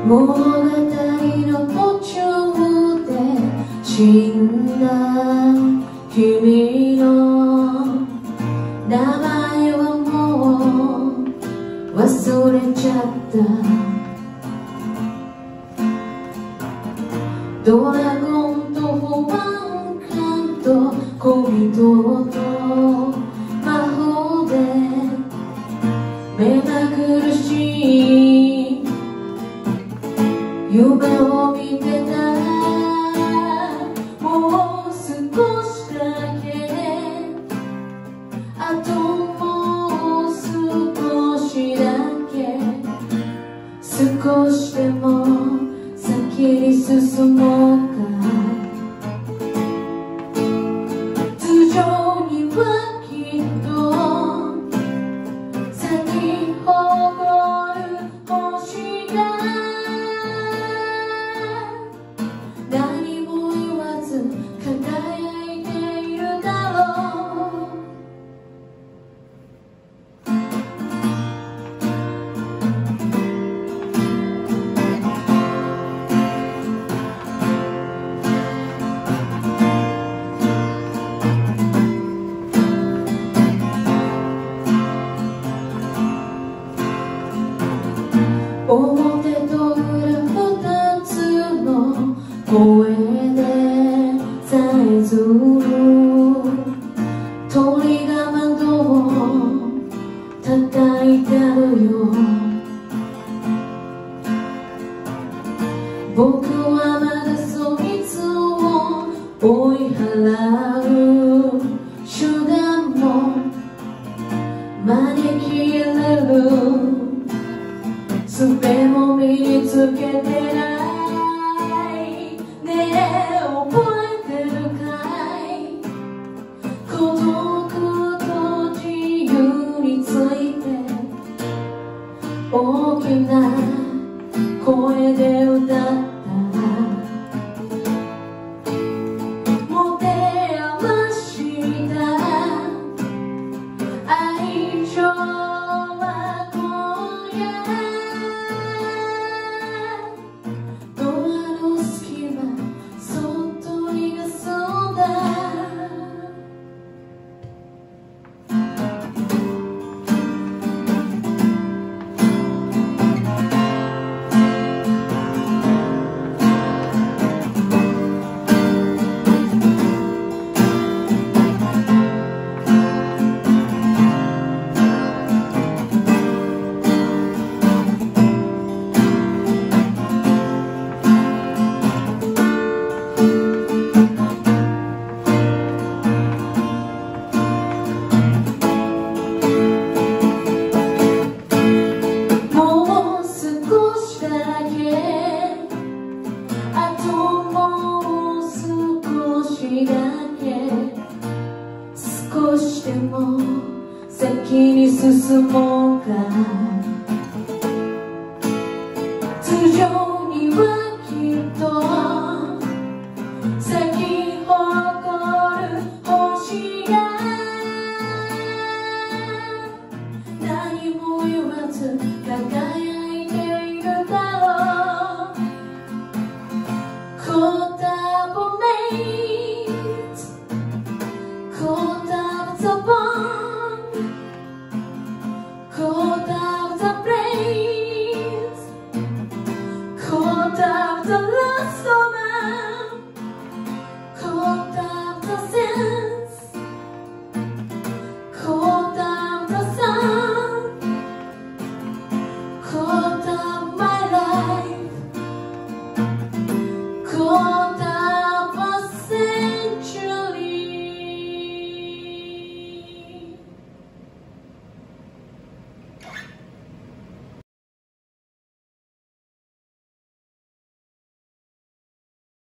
物語の途中で死んだ君の名前はもう忘れちゃった。ドラゴンと保安官と恋人と魔法で目まぐるしい夢を見てた。もう少しだけ、あともう少しだけ、少しでも先に進もうか。頭上にはきっと咲き誇る星が何も言わず輝いているだろう。表と裏二つの声でさえずる鳥が窓を叩いたのよ。僕はまだそいつを追い払う手段も招き入れる術も身につけてないね。え覚えてるかい、孤独と自由について大きな声で歌う